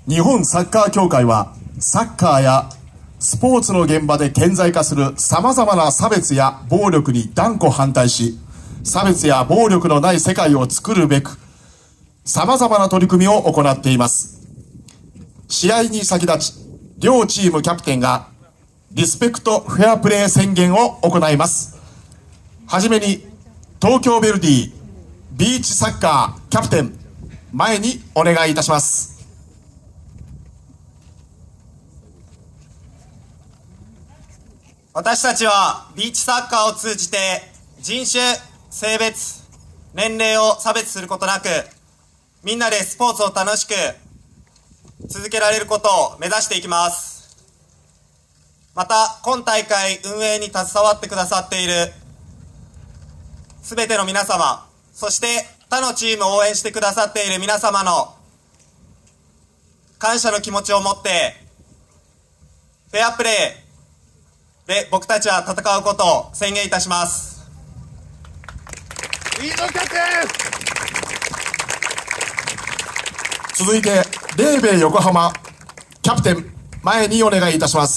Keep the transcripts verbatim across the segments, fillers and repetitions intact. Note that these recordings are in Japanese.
日本サッカー協会はサッカーやスポーツの現場で顕在化するさまざまな差別や暴力に断固反対し、差別や暴力のない世界を作るべくさまざまな取り組みを行っています。試合に先立ち、両チームキャプテンがリスペクトフェアプレー宣言を行います。はじめに東京ヴェルディビーチサッカーキャプテン、前にお願いいたします。 私たちはビーチサッカーを通じて人種、性別、年齢を差別することなく、みんなでスポーツを楽しく続けられることを目指していきます。また今大会運営に携わってくださっているすべての皆様、そして他のチームを応援してくださっている皆様の感謝の気持ちを持ってフェアプレーで僕たちは戦うことを宣言いたします。 いいぞキャプテン。 続いてレーベ横浜キャプテン、前にお願いいたします。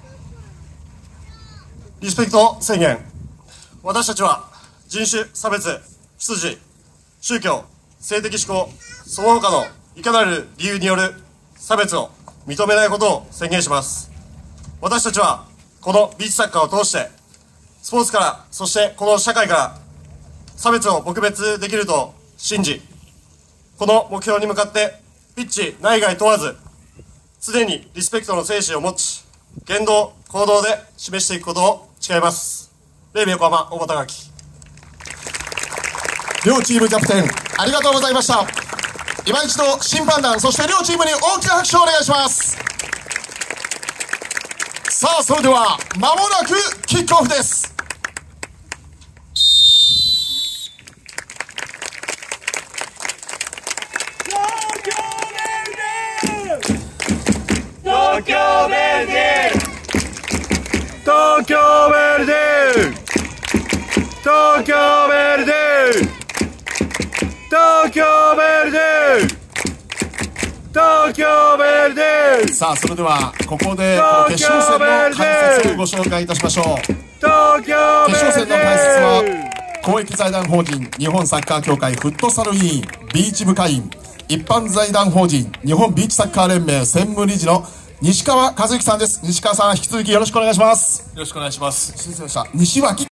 リスペクト宣言。私たちは人種、差別、出自、宗教、性的指向、その他のいかなる理由による差別を認めないことを宣言します。私たちはこのビーチサッカーを通してスポーツから、そしてこの社会から差別を撲滅できると信じ、この目標に向かってピッチ内外問わず常にリスペクトの精神を持ち、言動行動で示していくことを誓います。レイベ横浜大畑垣。 両チームキャプテンありがとうございました。今一度審判団、そして両チームに大きな拍手をお願いします。さあ、それでは間もなくキックオフです。 東京ヴェルディ、東京ヴェルディ、東京ヴェルディ、東京ヴェルディ、東京ヴェルディ。 さあ、それではここで決勝戦の解説をご紹介いたしましょう。決勝戦の解説は公益財団法人日本サッカー協会フットサル委員ビーチ部会員、一般財団法人日本ビーチサッカー連盟専務理事の西川和之さんです。西川さん、引き続きよろしくお願いします。 よろしくお願いします。 失礼しました。西脇